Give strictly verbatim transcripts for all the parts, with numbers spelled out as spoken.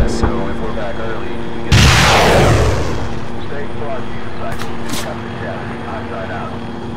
gas, so if we're back early, we get Stay close to your cycle. Cut the shaft. Outside out.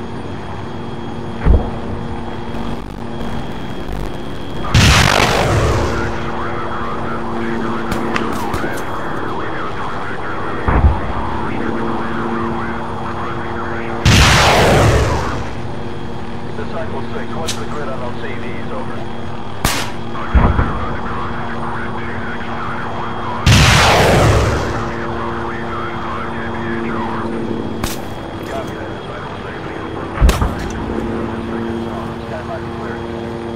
Cycle six, what's the grid on those C Vs, over? Copy that, Cycle six. Stand by for clearance.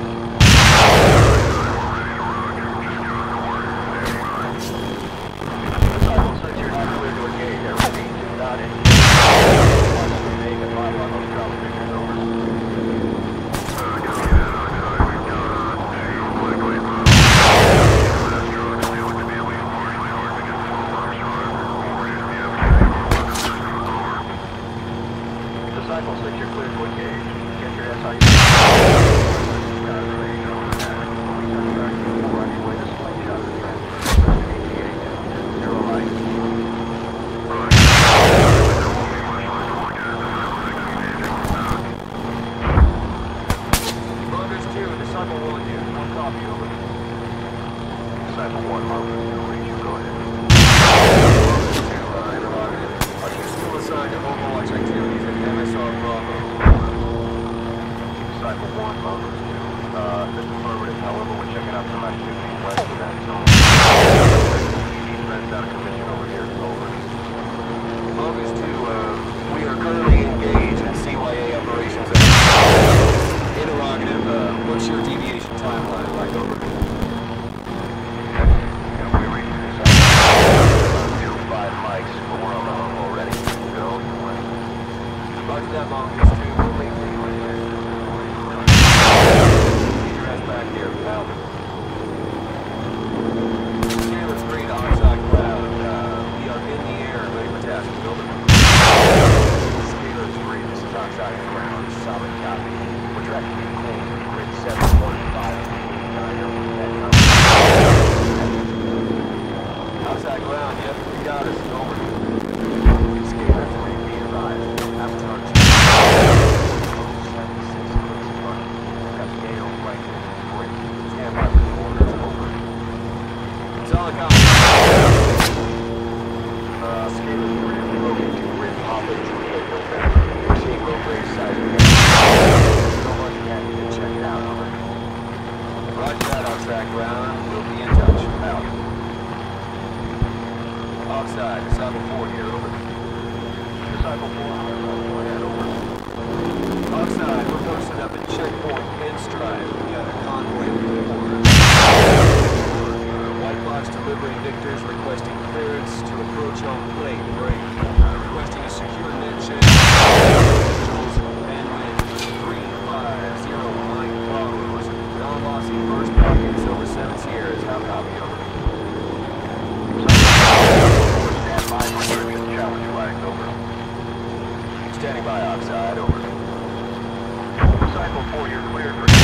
Cycle six, you're not clear to engage. Everything is not in. Watch the make and live on those travel pictures, over. Cycle six, you're clear to engage. Get your S I U. Zero right. Loggers two, Disciple one here. One copy, over. Disciple one, Loggers two, reach you, go ahead. Are you still assigned to Overwatch activities at M S R Bravo? Disciple one, Loggers two. Uh, this is affirmative, however, we're checking out some activity west of that zone. Friends out of commission over here, over. Loggers two, uh, we are currently engaged in C Y A operations at Interrogative, uh, what's your deviation timeline like, over? Yeah, we reached this about two, five mics, but we're on the home already. Go, Roger that, Mongoose two, we'll leave the right there. Keep your ass back here, pal. Scalar three to oxide cloud, uh, we are in the air, ready for tasking, over. Scalar three, this is oxide ground, solid copy. We're tracking in close to grid seven one five. Outside ground, yep, we got us, over. Scalar three, be advised. Avatar two. seventy-six, got the gate on right here. Great. Stand by for the orders, over. Solid copy. Uh, Scalar three, relocate to grid hoppage, relay over. We're seeing low grade sizing. Check it out, over. Roger that, outside ground. We'll be in touch. Out. Outside, Disciple four here, over. Disciple four, go ahead, over. Outside, we're posted up at checkpoint Pinstripe. We got a convoy with orders. White box delivery victors requesting clearance to approach on plate. Break. Uh, requesting a secure net check. Non-lossy first packets over seven Sierras. How copy, over? Stand by for description. Challenge flags, over. Standing by, oxide, over. Cycle four, you're cleared for...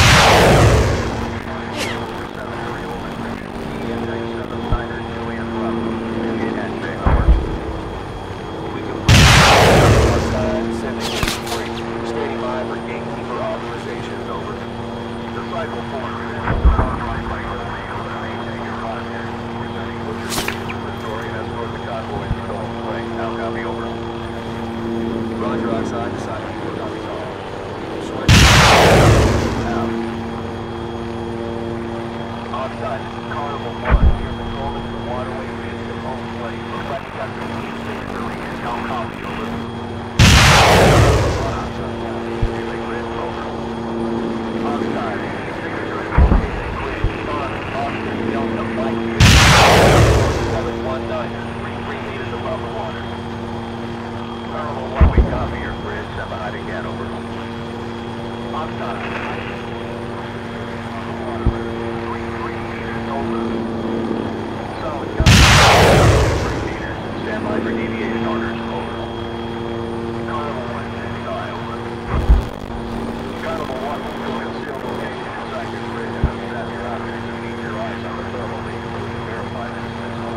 seven three, over. E M ninety-seven, Niner, Julian, Bravo. Indian handshake, over. We can... Outside, sending in three. Standing by for gatekeeper authorizations, over. Cycle four, right, right, maintain your contact. Presenting butchers to the story and escort the convoy to the home plate. Now copy, over. Roger, outside, decided. Copy, all. Switch. Out. Outside, this is Carnival one. You're patrolling the waterway ridge to home plate. Looks like you got some heat signature in. Now copy, over. Outside, relay grid, over. Outside. seven one nine, three three meters above the water. Carnival one, we copy your bridge, seven hide again, over. Outside. three three meters, over. Solid copy. three meters, stand by for deviation orders, over. Carnival one, standing by, over. Carnival one, we'll go concealed location inside your bridge and unstrap your outfit to meet your eyes on the thermal lead. Verify this.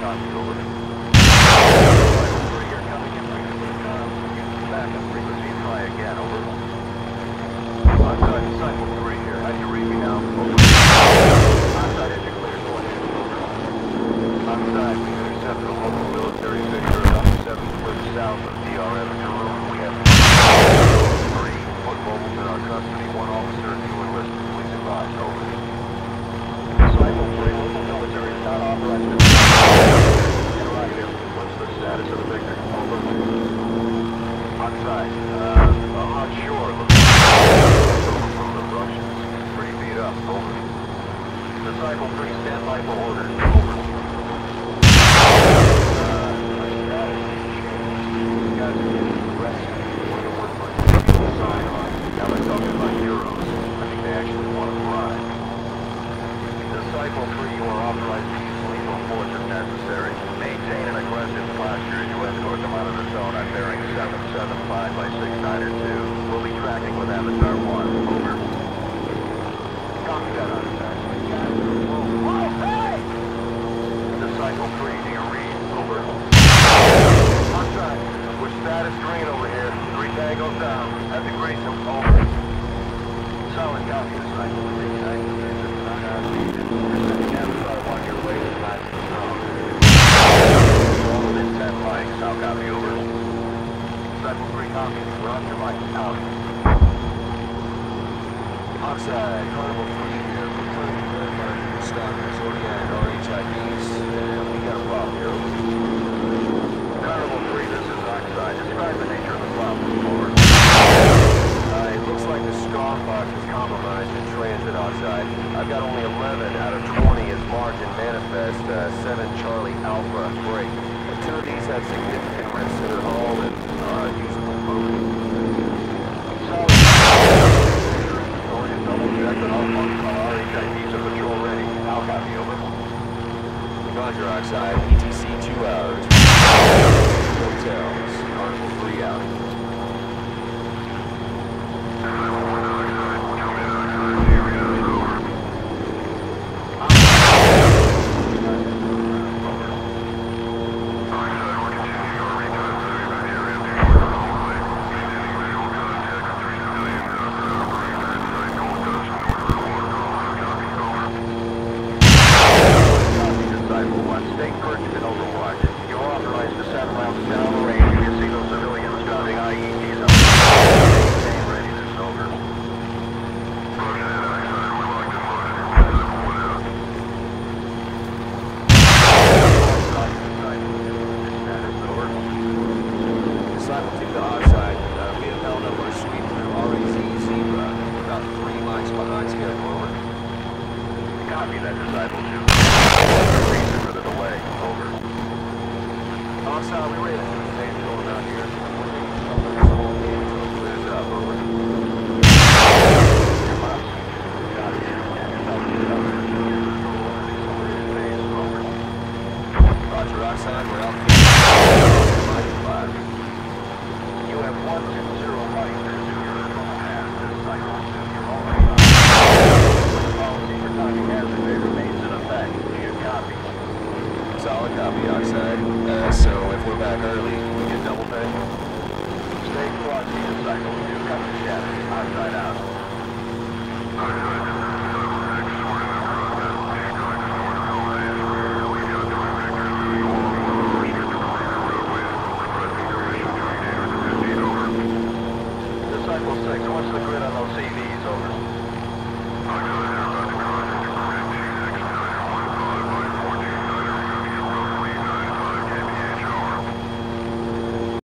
copy, over. Cycle three, you're coming in frequency, uh, backup frequency, try again, over. Onside, cycle three here, how do you read me now? Over. Onside, is it clear, go ahead, over. Onside, we intercepted a local military figure about seven foot south of D R M in Jerome. We have three foot mobiles in our custody, one officer and two enlisted. Please advise, over. Cycle three, local military is not authorized to... Interrogative, what's the status of the victor? Over. Onside, uh, I'm not sure. Looks like over from the Russians. Pretty beat up, over. The cycle three, stand by for orders, over. Uh, my status has changed. These guys are getting aggressive. One of the ones like people sign on. Now they're talking about euros. I think they actually want to fly. Cycle three, you are authorized to use lethal force if necessary. Maintain an aggressive posture as you escort them out of the zone on bearing seven seven five by six nine two. We'll be tracking with Avatar one. Over. Copy that on attack. Whoa, hey! The cycle three, do you read? Over. On track. We're status green over here. Three tangos down. At the Grayson. Over. Solid copy. The cycle three. I'll copy over. Cycle three copy. We're on your mic. Out. Oxide, Carnival three here. We're trying to verify your status, Zodiac, R H I Ds, and we got a problem here. Carnival three, this is Oxide. Describe the nature of the problem. Over. Uh, it looks like the scar box is compromised in transit, Oxide. I've got only eleven out of twenty as marked in manifest, uh, seven Charlie Alpha break. Two of these have significant rents in their hull and are unusable boat. Solid. Going to double check that all functional R H I Ds are patrol ready. I'll copy, over. Roger, Oxide. E T C two hours. Hotels. Carnival three out. Solid copy, Oxide. Uh, so if we're back early,